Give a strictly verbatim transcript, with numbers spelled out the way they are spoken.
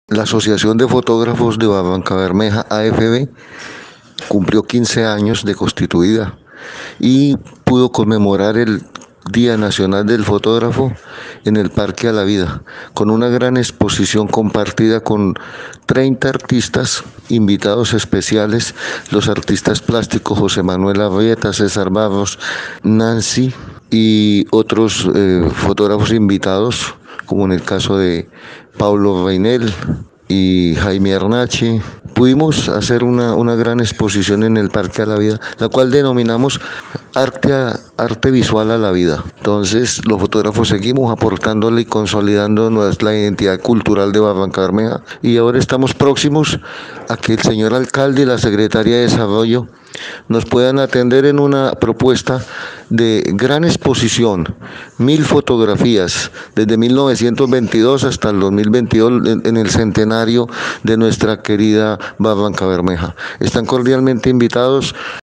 La Asociación de Fotógrafos de Barrancabermeja, A F B, cumplió quince años de constituida y pudo conmemorar el Día Nacional del Fotógrafo en el Parque a la Vida, con una gran exposición compartida con treinta artistas, invitados especiales, los artistas plásticos José Manuel Arrieta, César Barros, Nancy y otros eh, fotógrafos invitados, como en el caso de Pablo Reinel y Jaime Arnache. Pudimos hacer una, una gran exposición en el Parque a la Vida, la cual denominamos arte, a, arte visual a la vida. Entonces los fotógrafos seguimos aportándole y consolidando nuestra, la identidad cultural de Barrancabermeja, y ahora estamos próximos a que el señor alcalde y la Secretaría de Desarrollo nos puedan atender en una propuesta de gran exposición, mil fotografías desde mil novecientos veintidós hasta el dos mil veintidós en el centenario de nuestra querida Barrancabermeja. Están cordialmente invitados.